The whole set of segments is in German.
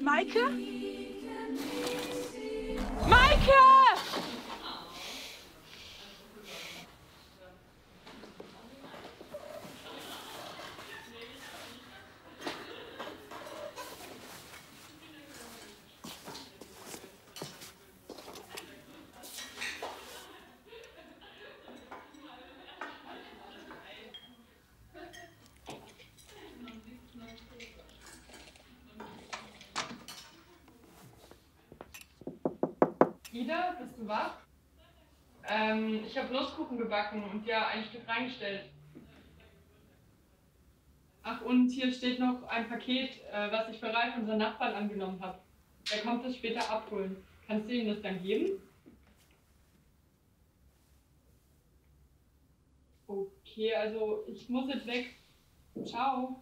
Maike? Maike! Ida, bist du wach? Ich habe Nusskuchen gebacken und dir ein Stück reingestellt. Ach, und hier steht noch ein Paket, was ich für Ralf, unseren Nachbarn, angenommen habe. Er kommt es später abholen. Kannst du ihm das dann geben? Okay, also ich muss jetzt weg. Ciao.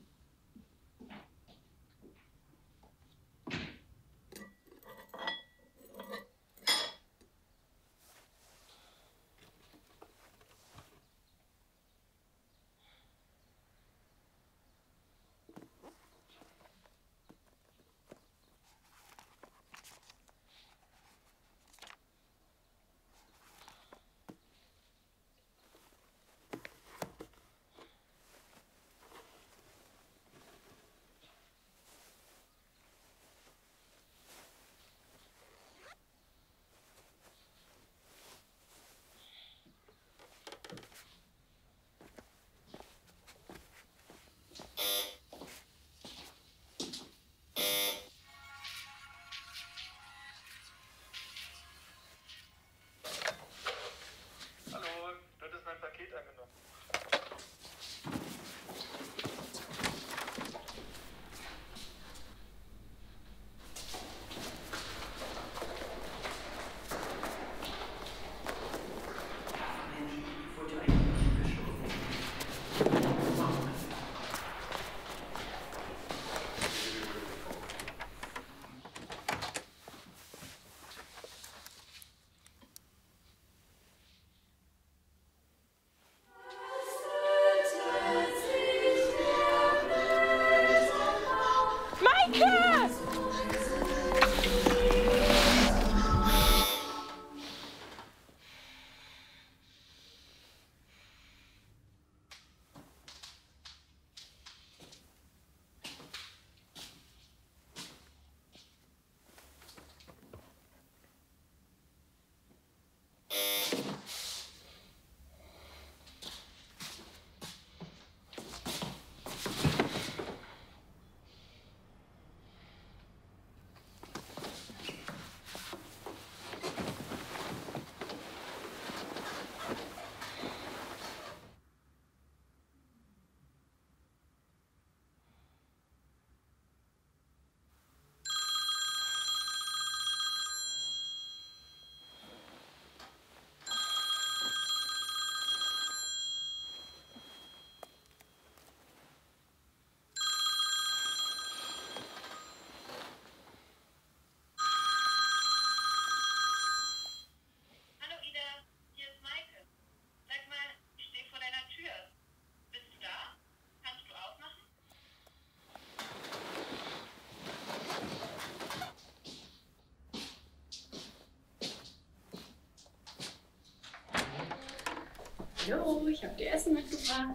Hallo, ich habe dir Essen mitgebracht.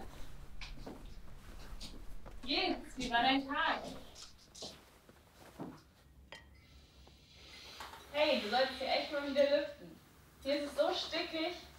Geht's? Wie war dein Tag? Hey, du solltest hier echt mal wieder lüften. Hier ist es so stickig.